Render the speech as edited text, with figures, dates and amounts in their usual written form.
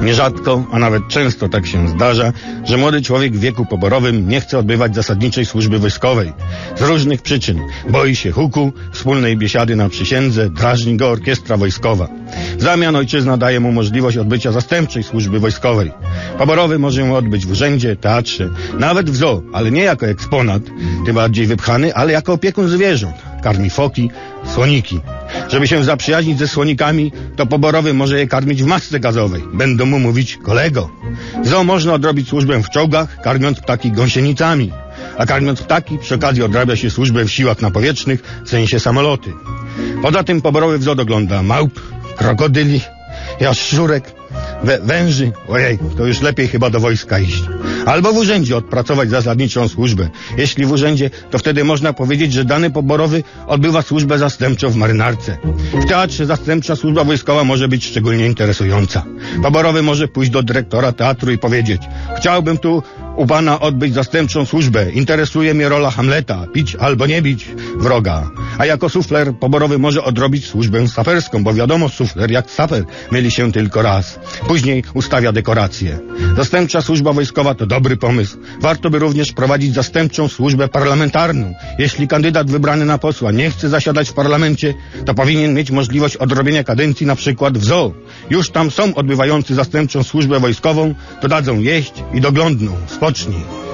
Nierzadko, a nawet często tak się zdarza, że młody człowiek w wieku poborowym nie chce odbywać zasadniczej służby wojskowej. Z różnych przyczyn. Boi się huku, wspólnej biesiady na przysiędze, drażni go orkiestra wojskowa. W zamian ojczyzna daje mu możliwość odbycia zastępczej służby wojskowej. Poborowy może ją odbyć w urzędzie, teatrze, nawet w zoo, ale nie jako eksponat, tym bardziej wypchany, ale jako opiekun zwierząt. Karmi foki, słoniki. Żeby się zaprzyjaźnić ze słonikami, to poborowy może je karmić w masce gazowej. Będą mu mówić kolego. W zoo można odrobić służbę w czołgach, karmiąc ptaki gąsienicami. A karmiąc ptaki, przy okazji odrabia się służbę w siłach napowietrznych, w sensie samoloty. Poza tym poborowy w zoo dogląda małp, krokodyli, jaszczurek, węży. Ojej, to już lepiej chyba do wojska iść. Albo w urzędzie odpracować zasadniczą służbę. Jeśli w urzędzie, to wtedy można powiedzieć, że dany poborowy odbywa służbę zastępczą w marynarce. W teatrze zastępcza służba wojskowa może być szczególnie interesująca. Poborowy może pójść do dyrektora teatru i powiedzieć: chciałbym tu u pana odbyć zastępczą służbę. Interesuje mnie rola Hamleta. Bić albo nie bić wroga. A jako sufler poborowy może odrobić służbę saperską, bo wiadomo, sufler jak saper myli się tylko raz. Później ustawia dekoracje. Zastępcza służba wojskowa to dobry pomysł. Warto by również prowadzić zastępczą służbę parlamentarną. Jeśli kandydat wybrany na posła nie chce zasiadać w parlamencie, to powinien mieć możliwość odrobienia kadencji na przykład w zoo. Już tam są odbywający zastępczą służbę wojskową, to dadzą jeść i doglądną. Spocznij.